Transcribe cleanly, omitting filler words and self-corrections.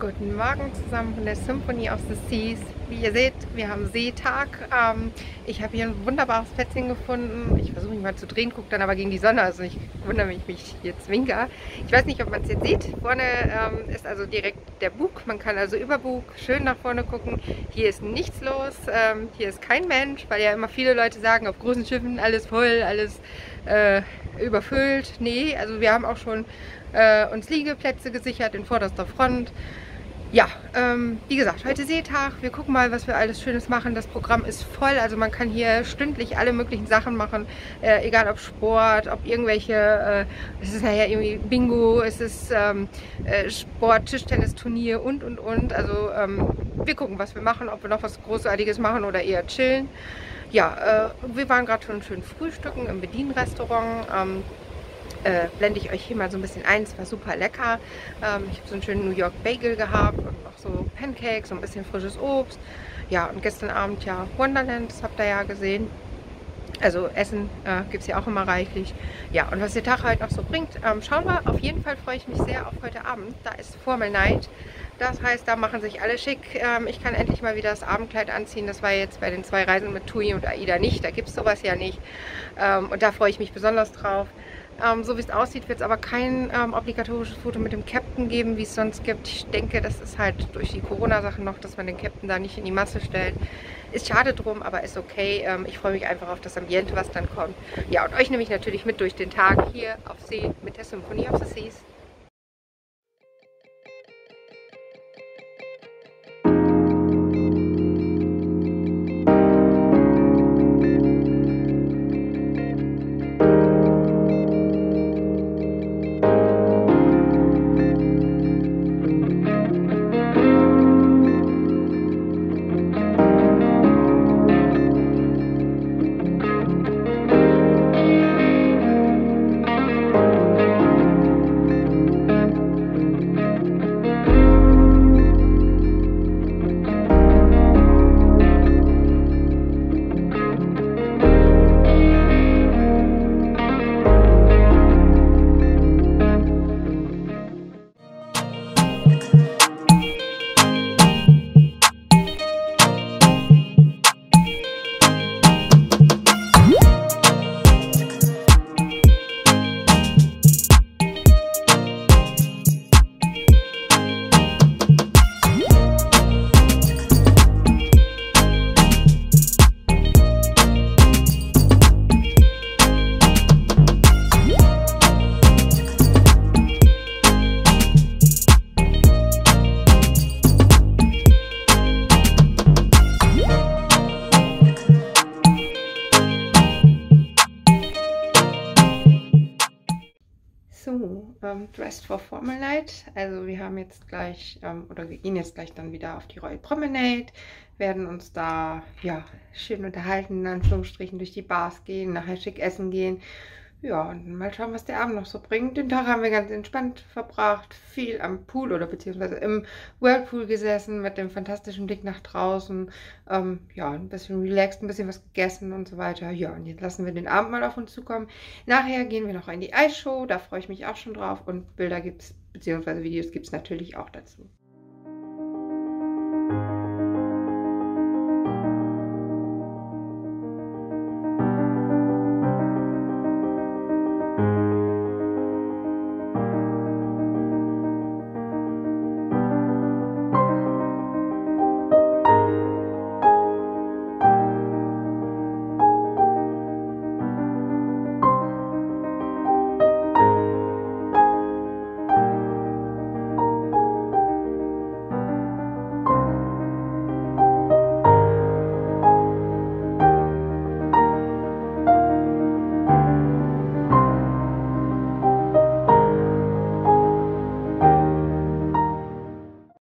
Guten Morgen zusammen von der Symphony of the Seas. Wie ihr seht, wir haben Seetag. Ich habe hier ein wunderbares Plätzchen gefunden. Ich versuche mich mal zu drehen, gucke dann aber gegen die Sonne. Also ich wundere mich, wie ich hier zwinker. Ich weiß nicht, ob man es jetzt sieht. Vorne ist also direkt der Bug. Man kann also über Bug schön nach vorne gucken. Hier ist nichts los. Hier ist kein Mensch, weil ja immer viele Leute sagen, auf großen Schiffen alles voll, alles überfüllt. Nee, also wir haben auch schon uns Liegeplätze gesichert in vorderster Front. Ja, wie gesagt, heute Seetag. Wir gucken mal, was wir alles Schönes machen. Das Programm ist voll, also man kann hier stündlich alle möglichen Sachen machen, egal ob Sport, ob irgendwelche, es ist nachher irgendwie Bingo, es ist Sport, Tischtennisturnier und. Also wir gucken, was wir machen, ob wir noch was Großartiges machen oder eher chillen. Ja, wir waren gerade schon schön frühstücken im Bedienrestaurant. Blende ich euch hier mal so ein bisschen ein. Es war super lecker. Ich habe so einen schönen New York Bagel gehabt und noch so Pancakes, so ein bisschen frisches Obst. Ja, und gestern Abend ja Wonderland, das habt ihr ja gesehen. Also Essen gibt es ja auch immer reichlich. Ja, und was der Tag halt noch so bringt, schauen wir. Auf jeden Fall freue ich mich sehr auf heute Abend. Da ist Formal Night. Das heißt, da machen sich alle schick. Ich kann endlich mal wieder das Abendkleid anziehen. Das war jetzt bei den 2 Reisen mit Tui und Aida nicht. Da gibt es sowas ja nicht. Und da freue ich mich besonders drauf. So wie es aussieht, wird es aber kein obligatorisches Foto mit dem Captain geben, wie es sonst gibt. Ich denke, das ist halt durch die Corona-Sachen noch, dass man den Captain da nicht in die Masse stellt. Ist schade drum, aber ist okay. Ich freue mich einfach auf das Ambiente, was dann kommt. Ja, und euch nehme ich natürlich mit durch den Tag hier auf See mit der Symphony of the Seas. So, dressed for Formal Night. Also wir haben jetzt gleich, oder wir gehen jetzt gleich dann wieder auf die Royal Promenade, werden uns da, ja, schön unterhalten, in Anführungsstrichen durch die Bars gehen, nachher schick essen gehen. Ja, und mal schauen, was der Abend noch so bringt. Den Tag haben wir ganz entspannt verbracht, viel am Pool oder beziehungsweise im Whirlpool gesessen mit dem fantastischen Blick nach draußen. Ja, ein bisschen relaxed, ein bisschen was gegessen und so weiter. Ja, und jetzt lassen wir den Abend mal auf uns zukommen. Nachher gehen wir noch in die Eisshow, da freue ich mich auch schon drauf. Und Bilder gibt es, beziehungsweise Videos gibt es natürlich auch dazu.